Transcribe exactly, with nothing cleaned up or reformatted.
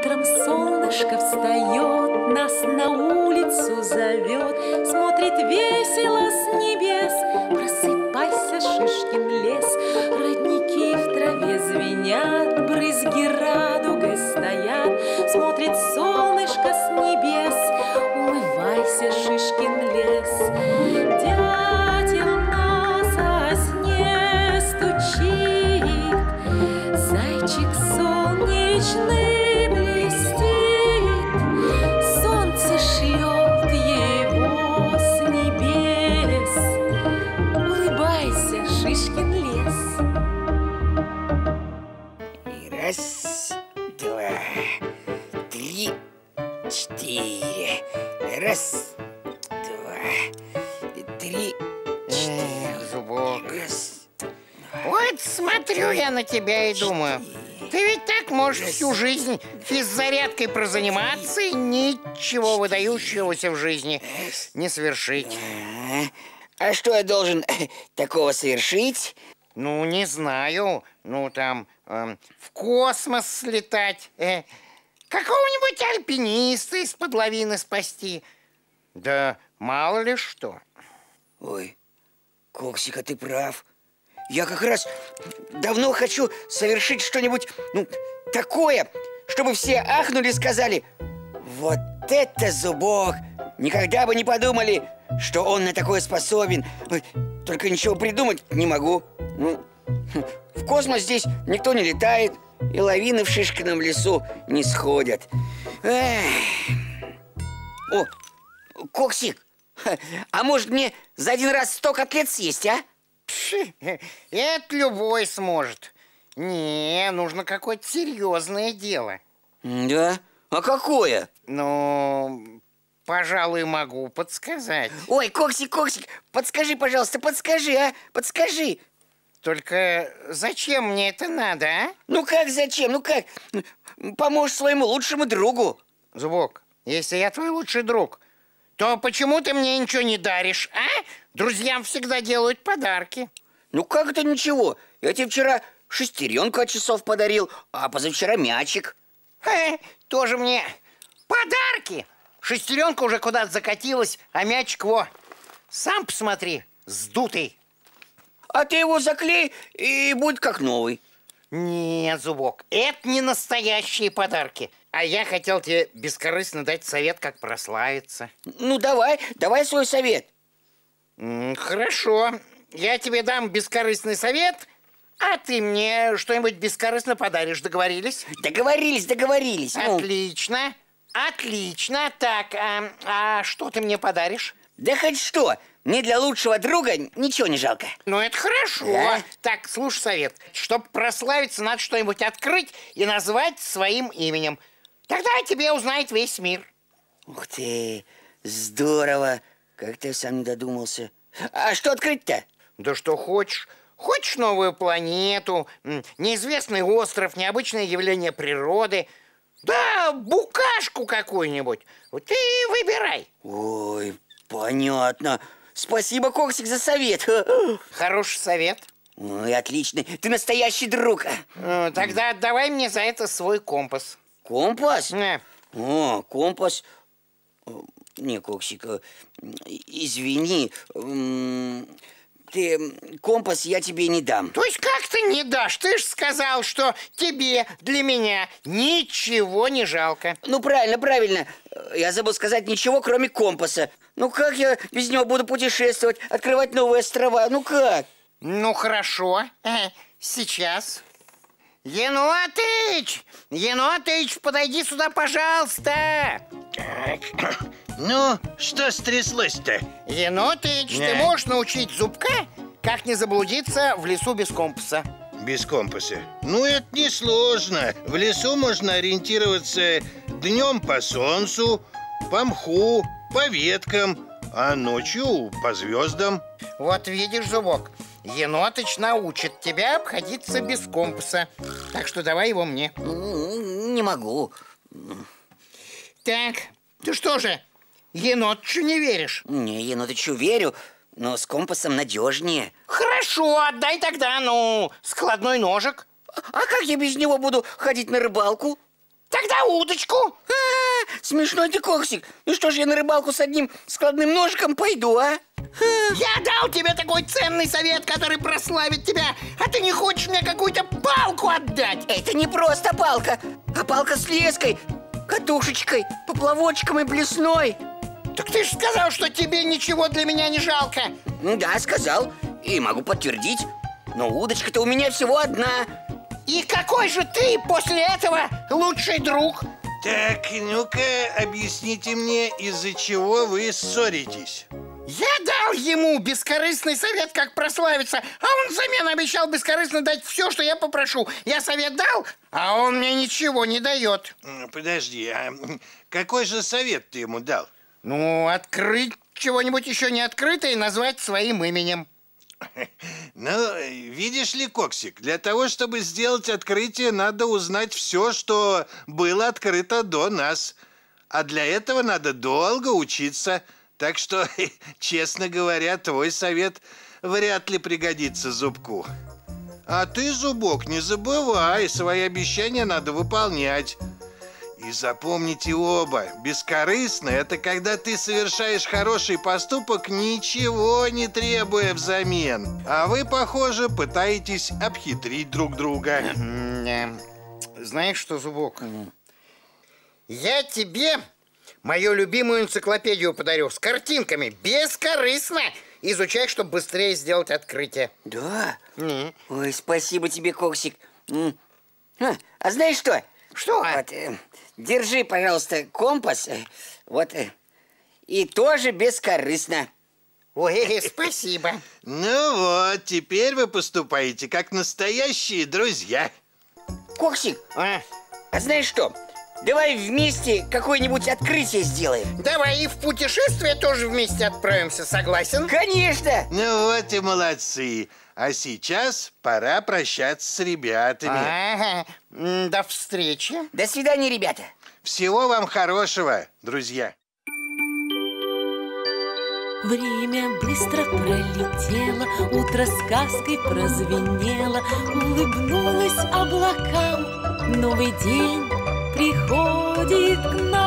Утром солнышко встает, нас на улицу зовет, смотрит весело с небес. Просыпайся, Шишкин лес, родники в траве звенят, брызги радугой стоят, смотрит солнышко с небес. Умывайся, Шишкин лес. Дятел на сосне стучит, зайчик солнечный блестит, солнце шлет его с небес. Улыбайся, Шишкин лес. И раз, два, три, четыре. Раз, два, три, четыре. Эх, Зубок. Раз. Вот смотрю я на тебя и думаю, ты ведь так можешь всю жизнь физзарядкой прозаниматься и ничего выдающегося в жизни не совершить. А что я должен такого совершить? Ну, не знаю. Ну, там, эм, в космос слетать. Э, какого-нибудь альпиниста из-под лавины спасти. Да мало ли что. Ой, Коксик, а ты прав. Я как раз давно хочу совершить что-нибудь, ну, такое, чтобы все ахнули и сказали: вот это Зубок! Никогда бы не подумали, что он на такое способен. Ой, только ничего придумать не могу. Ну, в космос здесь никто не летает, и лавины в Шишкином лесу не сходят. Эх. О, Коксик, а может мне за один раз сто котлет съесть, а? Пши, это любой сможет. Не, нужно какое-то серьезное дело. Да? А какое? Ну, пожалуй, могу подсказать. Ой, Коксик, Коксик, подскажи, пожалуйста, подскажи, а? Подскажи. Только зачем мне это надо, а? Ну как зачем? Ну как? Поможешь своему лучшему другу. Зубок, если я твой лучший друг, то почему ты мне ничего не даришь, а? Друзьям всегда делают подарки. Ну как это ничего? Я тебе вчера шестеренку от часов подарил, а позавчера мячик. Э, тоже мне подарки. Шестеренка уже куда-то закатилась, а мячик, во, сам посмотри, сдутый. А ты его заклей, и будет как новый. Нет, Зубок, это не настоящие подарки. А я хотел тебе бескорыстно дать совет, как прославиться. Ну давай, давай свой совет. М, Хорошо, я тебе дам бескорыстный совет, а ты мне что-нибудь бескорыстно подаришь, договорились? Договорились, договорились. Ну. Отлично, отлично. Так, а, а что ты мне подаришь? Да хоть что, мне для лучшего друга ничего не жалко. Ну, это хорошо. Да? Так, слушай совет. Чтобы прославиться, надо что-нибудь открыть и назвать своим именем. Тогда о тебе узнает весь мир. Ух ты, здорово. Как ты сам не додумался. А что открыть-то? Да что хочешь. Хочешь новую планету, м, неизвестный остров, необычное явление природы. Да, букашку какую-нибудь. Вот ты выбирай. Ой, понятно. Спасибо, Коксик, за совет. Хороший совет. Ой, отличный. Ты настоящий друг. Э, Тогда отдавай мне за это свой компас. Компас? На. О, компас. Не, Коксик, э, извини. м, Ты компас я тебе не дам. То есть как ты не дашь? Ты же сказал, что тебе для меня ничего не жалко. Ну, правильно, правильно. Я забыл сказать ничего, кроме компаса. Ну, как я без него буду путешествовать, открывать новые острова? Ну, как? Ну, хорошо. Э, Сейчас. Енотыч! Енотыч, подойди сюда, пожалуйста! Ну, что стряслось-то? Енотыч, Да. ты можешь научить Зубка, как не заблудиться в лесу без компаса? Без компаса. Ну, это несложно. В лесу можно ориентироваться днем по солнцу, по мху, по веткам, а ночью по звездам. Вот видишь, Зубок, Енотыч научит тебя обходиться без компаса. Так что давай его мне. М, Не могу. Так, ты что же, Енотычу не веришь? Не, я ну ты что, верю, но с компасом надежнее. Хорошо, отдай тогда, ну, складной ножик. А как я без него буду ходить на рыбалку? Тогда удочку. А, смешной ты, Коксик. Ну что ж, я на рыбалку с одним складным ножиком пойду, а? Я дал тебе такой ценный совет, который прославит тебя, а ты не хочешь мне какую-то палку отдать. Это не просто палка, а палка с леской, катушечкой, поплавочком и блесной. Так ты же сказал, что тебе ничего для меня не жалко. Да, сказал, и могу подтвердить. Но удочка-то у меня всего одна. И какой же ты после этого лучший друг? Так, ну-ка, объясните мне, из-за чего вы ссоритесь? Я дал ему бескорыстный совет, как прославиться, а он взамен обещал бескорыстно дать все, что я попрошу. Я совет дал, а он мне ничего не дает. Подожди, а какой же совет ты ему дал? Ну, открыть чего-нибудь еще не открытое и назвать своим именем. Ну, видишь ли, Коксик, для того, чтобы сделать открытие, надо узнать все, что было открыто до нас. А для этого надо долго учиться. Так что, честно говоря, твой совет вряд ли пригодится Зубку. А ты, Зубок, не забывай, свои обещания надо выполнять. И запомните оба, бескорыстно – это когда ты совершаешь хороший поступок, ничего не требуя взамен. А вы, похоже, пытаетесь обхитрить друг друга. Знаешь что, Зубок? Я тебе мою любимую энциклопедию подарю с картинками, бескорыстно. Изучай, чтобы быстрее сделать открытие. Да? Mm. Ой, спасибо тебе, Коксик. А, а знаешь что? Что? Вот, э, держи, пожалуйста, компас. э, Вот. э, И тоже бескорыстно. Ой, спасибо. Ну вот, теперь вы поступаете как настоящие друзья. Коксик, А, а знаешь что? Давай вместе какое-нибудь открытие сделаем. давай и в путешествие тоже вместе отправимся, согласен? Конечно! Ну вот и молодцы. А сейчас пора прощаться с ребятами. Ага, м, до встречи. До свидания, ребята. Всего вам хорошего, друзья. Время быстро пролетело, утро сказкой прозвенело, улыбнулось облакам. Новый день приходит к нам.